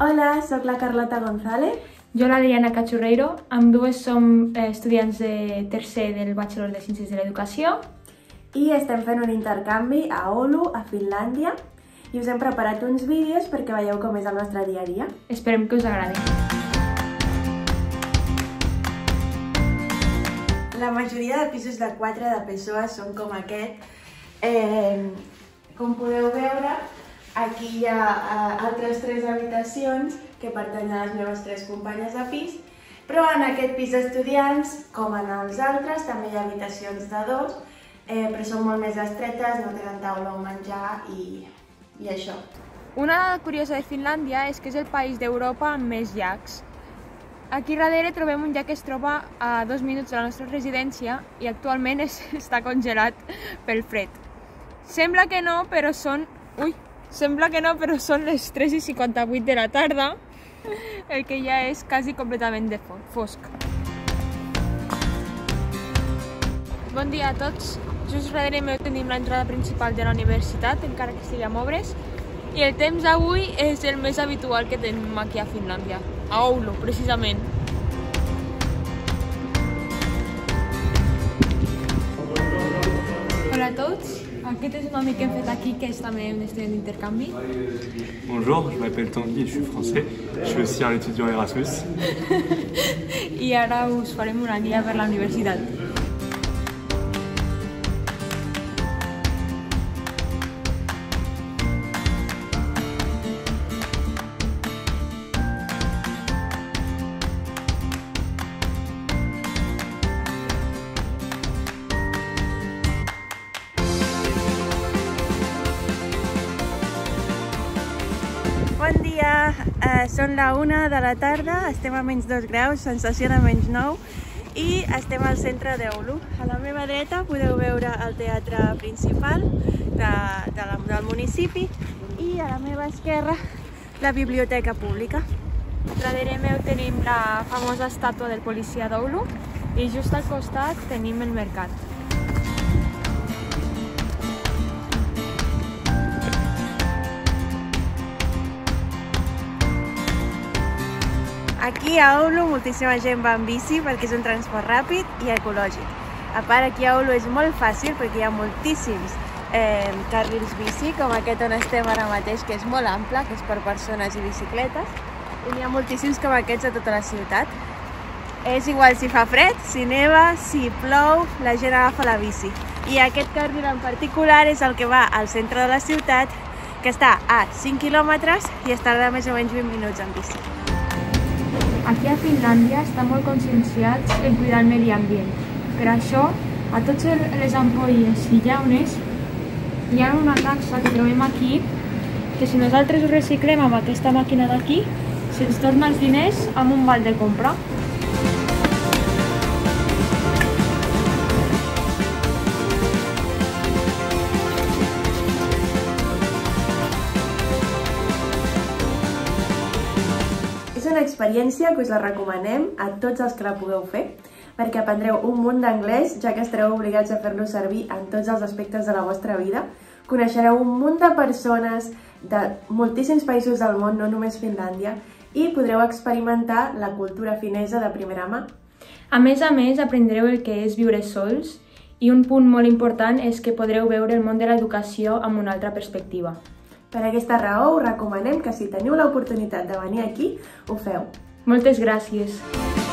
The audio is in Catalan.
Hola, sóc la Carlota González. Jo, la Diana Cachurreiro, ambdues som estudiants de tercer del Bachelor de Ciències de l'Educació. I estem fent un intercanvi a Oulu, a Finlàndia, i us hem preparat uns vídeos perquè veieu com és el nostre dia a dia. Esperem que us agradi. La majoria de pisos de 4 de PSOE són com aquest. Com podeu veure, aquí hi ha altres 3 habitacions que pertanyen a les meves 3 companyes de pis, però en aquest pis d'estudiants, com en els altres, també hi ha habitacions de 2, però són molt més estretes, no tenen taula o menjar i això. Una dada curiosa de Finlàndia és que és el país d'Europa amb més llacs. Aquí darrere trobem un llac que es troba a 2 minuts de la nostra residència i actualment està congelat pel fred. Sembla que no, però són les 3:58 de la tarda, el que ja és quasi completament fosc. Bon dia a tots. Just darrere meu tenim l'entrada principal de la universitat, encara que estigui amb obres, i el temps d'avui és el més habitual que tenim aquí a Finlàndia, a Oulu, precisament. Hola a tots. Aquest és un amic que hem fet aquí, que és també un estudiant d'intercanvi. Bonjour, je m'appelle Tanguy et je suis français. Je suis aussi un étudiant Erasmus. I ara us farem una guia per la universitat. Bon dia, són la 1 de la tarda, estem a menys 2 graus, sensació de menys 9 i estem al centre d'Oulu. A la meva dreta podeu veure el teatre principal del municipi i a la meva esquerra la biblioteca pública. Darrere meu tenim la famosa estàtua del policia d'Oulu i just al costat tenim el mercat. Aquí a Oulu moltíssima gent va en bici perquè és un transport ràpid i ecològic. A part, aquí a Oulu és molt fàcil perquè hi ha moltíssims carrils bici, com aquest on estem ara mateix, que és molt ample, que és per persones i bicicletes, i n'hi ha moltíssims com aquests a tota la ciutat. És igual si fa fred, si neva, si plou, la gent agafa la bici. I aquest carril en particular és el que va al centre de la ciutat, que està a 5 quilòmetres i es tarda més o menys 20 minuts en bici. Aquí a Finlàndia estan molt conscienciats en cuidar el medi ambient. Per això, a totes les ampolles i llaunes hi ha una taxa que trobem aquí, que si nosaltres ho reciclem amb aquesta màquina d'aquí, se'ns torna els diners amb un val de compra. És una experiència que us la recomanem a tots els que la pugueu fer, perquè aprendreu un munt d'anglès, ja que estareu obligats a fer-lo servir en tots els aspectes de la vostra vida. Coneixereu un munt de persones de moltíssims països del món, no només Finlàndia, i podreu experimentar la cultura finesa de primera mà. A més, aprendreu el que és viure sols i un punt molt important és que podreu veure el món de l'educació amb una altra perspectiva. Per aquesta raó us recomanem que si teniu l'oportunitat de venir aquí, ho feu. Moltes gràcies!